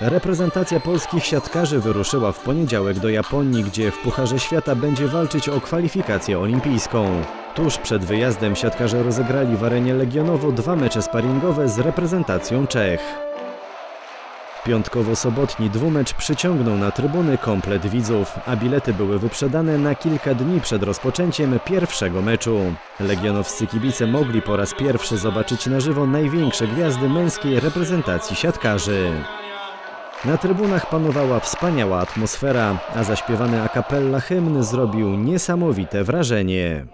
Reprezentacja polskich siatkarzy wyruszyła w poniedziałek do Japonii, gdzie w Pucharze Świata będzie walczyć o kwalifikację olimpijską. Tuż przed wyjazdem siatkarze rozegrali w arenie Legionowo 2 mecze sparingowe z reprezentacją Czech. Piątkowo-sobotni dwumecz przyciągnął na trybuny komplet widzów, a bilety były wyprzedane na kilka dni przed rozpoczęciem pierwszego meczu. Legionowscy kibice mogli po raz pierwszy zobaczyć na żywo największe gwiazdy męskiej reprezentacji siatkarzy. Na trybunach panowała wspaniała atmosfera, a zaśpiewany a cappella hymn zrobił niesamowite wrażenie.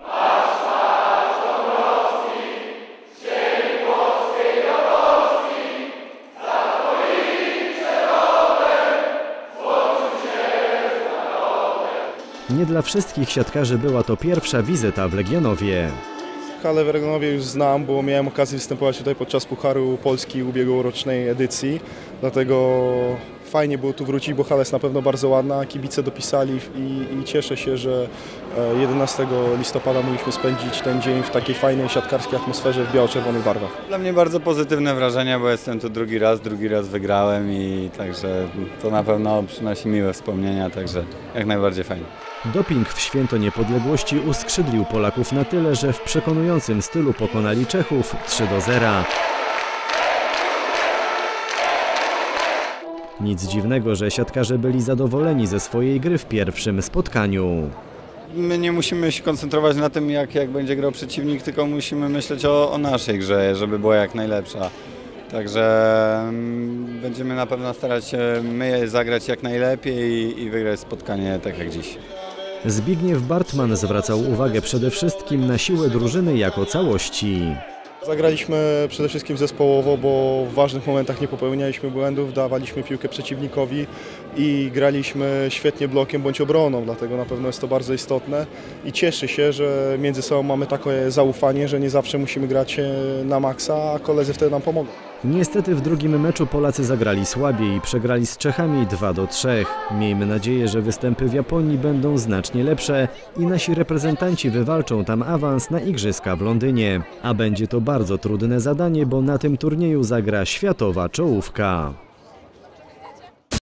Nie dla wszystkich siatkarzy była to pierwsza wizyta w Legionowie. Halę w Legionowie już znam, bo miałem okazję występować tutaj podczas Pucharu Polski ubiegłorocznej edycji. Dlatego fajnie było tu wrócić, bo hala jest na pewno bardzo ładna. Kibice dopisali i cieszę się, że 11 listopada mogliśmy spędzić ten dzień w takiej fajnej siatkarskiej atmosferze w biało-czerwonych barwach. Dla mnie bardzo pozytywne wrażenia, bo jestem tu drugi raz wygrałem i także to na pewno przynosi miłe wspomnienia, także jak najbardziej fajnie. Doping w święto niepodległości uskrzydlił Polaków na tyle, że w przekonującym stylu pokonali Czechów 3-0. Nic dziwnego, że siatkarze byli zadowoleni ze swojej gry w pierwszym spotkaniu. My nie musimy się koncentrować na tym, jak będzie grał przeciwnik, tylko musimy myśleć o naszej grze, żeby była jak najlepsza. Także będziemy na pewno starać się my zagrać jak najlepiej i wygrać spotkanie tak jak dziś. Zbigniew Bartman zwracał uwagę przede wszystkim na siłę drużyny jako całości. Zagraliśmy przede wszystkim zespołowo, bo w ważnych momentach nie popełnialiśmy błędów, dawaliśmy piłkę przeciwnikowi i graliśmy świetnie blokiem bądź obroną, dlatego na pewno jest to bardzo istotne i cieszę się, że między sobą mamy takie zaufanie, że nie zawsze musimy grać na maksa, a koledzy wtedy nam pomogą. Niestety w drugim meczu Polacy zagrali słabiej i przegrali z Czechami 2-3. Miejmy nadzieję, że występy w Japonii będą znacznie lepsze i nasi reprezentanci wywalczą tam awans na Igrzyska w Londynie. A będzie to bardzo trudne zadanie, bo na tym turnieju zagra światowa czołówka.